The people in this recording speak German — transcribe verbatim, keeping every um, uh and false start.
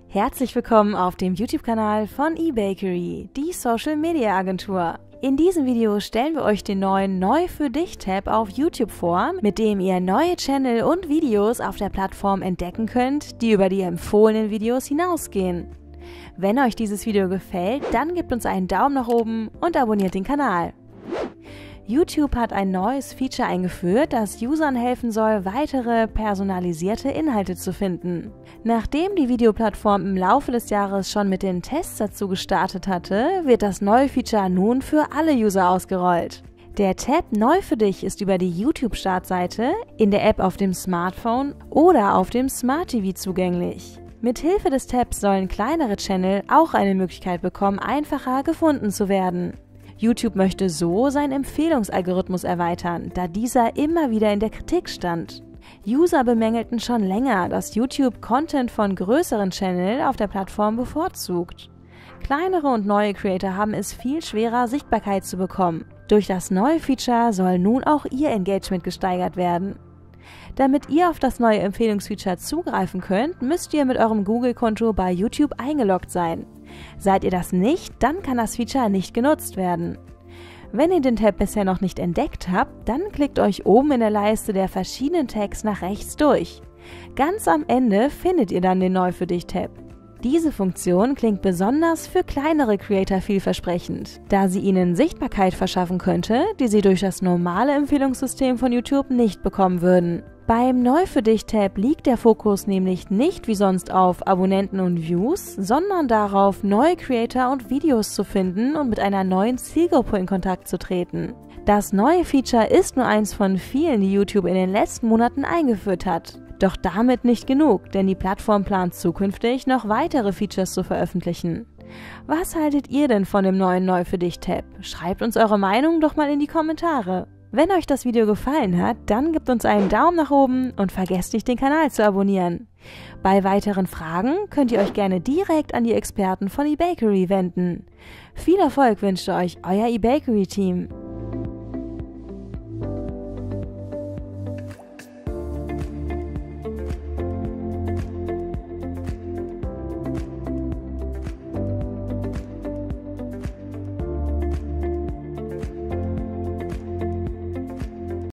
Herzlich willkommen auf dem YouTube-Kanal von eBakery, die Social-Media-Agentur. In diesem Video stellen wir euch den neuen Neu für dich-Tab auf YouTube vor, mit dem ihr neue Channel und Videos auf der Plattform entdecken könnt, die über die empfohlenen Videos hinausgehen. Wenn euch dieses Video gefällt, dann gebt uns einen Daumen nach oben und abonniert den Kanal. YouTube hat ein neues Feature eingeführt, das Usern helfen soll, weitere personalisierte Inhalte zu finden. Nachdem die Videoplattform im Laufe des Jahres schon mit den Tests dazu gestartet hatte, wird das neue Feature nun für alle User ausgerollt. Der Tab Neu für dich ist über die YouTube-Startseite, in der App auf dem Smartphone oder auf dem Smart T V zugänglich. Mithilfe des Tabs sollen kleinere Channel auch eine Möglichkeit bekommen, einfacher gefunden zu werden. YouTube möchte so seinen Empfehlungsalgorithmus erweitern, da dieser immer wieder in der Kritik stand. User bemängelten schon länger, dass YouTube Content von größeren Channel auf der Plattform bevorzugt. Kleinere und neue Creator haben es viel schwerer, Sichtbarkeit zu bekommen. Durch das neue Feature soll nun auch ihr Engagement gesteigert werden. Damit ihr auf das neue Empfehlungsfeature zugreifen könnt, müsst ihr mit eurem Google-Konto bei YouTube eingeloggt sein. Seid ihr das nicht, dann kann das Feature nicht genutzt werden. Wenn ihr den Tab bisher noch nicht entdeckt habt, dann klickt euch oben in der Leiste der verschiedenen Tags nach rechts durch. Ganz am Ende findet ihr dann den Neu für dich Tab. Diese Funktion klingt besonders für kleinere Creator vielversprechend, da sie ihnen Sichtbarkeit verschaffen könnte, die sie durch das normale Empfehlungssystem von YouTube nicht bekommen würden. Beim Neu für dich Tab liegt der Fokus nämlich nicht wie sonst auf Abonnenten und Views, sondern darauf, neue Creator und Videos zu finden und mit einer neuen Zielgruppe in Kontakt zu treten. Das neue Feature ist nur eins von vielen, die YouTube in den letzten Monaten eingeführt hat. Doch damit nicht genug, denn die Plattform plant zukünftig noch weitere Features zu veröffentlichen. Was haltet ihr denn von dem neuen Neu für dich Tab? Schreibt uns eure Meinung doch mal in die Kommentare. Wenn euch das Video gefallen hat, dann gebt uns einen Daumen nach oben und vergesst nicht, den Kanal zu abonnieren. Bei weiteren Fragen könnt ihr euch gerne direkt an die Experten von eBakery wenden. Viel Erfolg wünscht euch euer eBakery-Team.